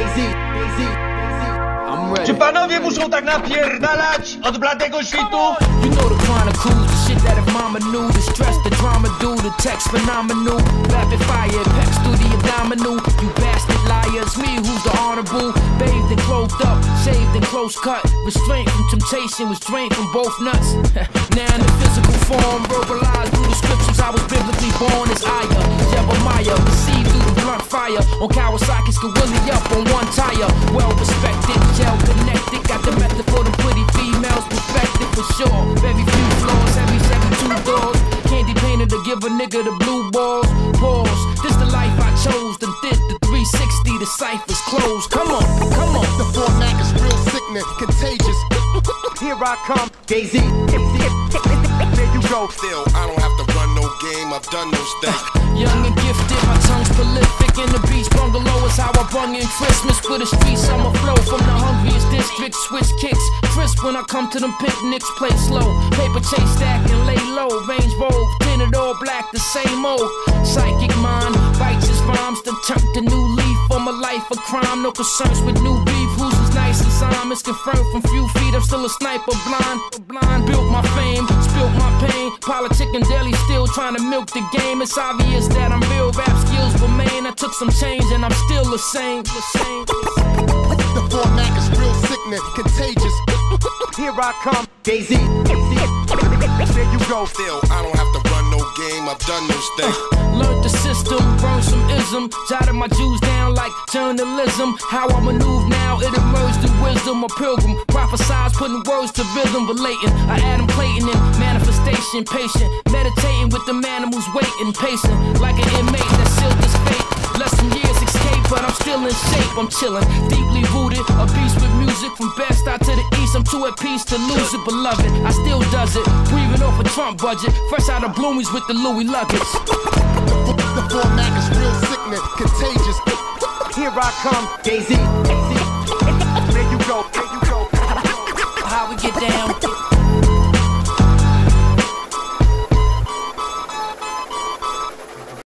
Czy panowie muszą tak napierdalać od bladego świtu? You know the chronicles, the shit that if mama knew, the stress, the drama do, the text phenomenal, rapid fire, pecs through the abdominal, you bastard liars, me who's the honorable, bathed and clothed up, shaved and close cut, restraint from temptation, was drained from both nuts, now in the physical form, verbalized through the scriptures, I was biblically born as Aya, Jeremiah, received through the blunt fire, on Kawasaki's Gorilla up on one tire, well respected, gel connected, got the method for the pretty females, perfected for sure, very few flaws, every 72 doors, candy painted to give a nigga the blue balls, pause, this the life I chose, then did the 360, the ciphers closed, come on, the format is real sickening, contagious, here I come, Jay-Z, there you go, still, I don't have to run no game, I've done those things. Young and gifted, my tongue's prolific. In the beach bungalow is how I brung in Christmas. For the streets, I'ma flow from the hungriest districts. Switch kicks, crisp when I come to them picnics. Play slow, paper chase stack and lay low. Range roll, tinted all black, the same old. Psychic mind, righteous rhymes, then turned a new leaf on my life of crime. No concerns with new beef, who's as nice as I'm. It's confirmed from few feet, I'm still a sniper blind. Built my fame, spilt my pain. Politic and daily still trying to milk the game. It's obvious that I'm real, rap skills remain. I took some change and I'm still the same. The format is real sickening, contagious, here I come, Jay-Z, there you go, still, I don't have to run no game, I've done those things. Learned the system, burned some ism, jotted my Jews down like journalism. How I maneuver now, it emerged through wisdom. A pilgrim, prophesize, putting words to rhythm, relating. I Adam Clayton in manifestation, patient, meditating with the animals waiting, pacing like an inmate that sealed his fate. Less than years escape, but I'm still in shape. I'm chilling, deeply rooted, a beast with music from best out to the east. I'm too at peace to lose it, beloved. I still does it, breathing off a Trump budget, fresh out of Bloomies with the Louis luggage. The format is real sickening, contagious, here I come, Jay-Z.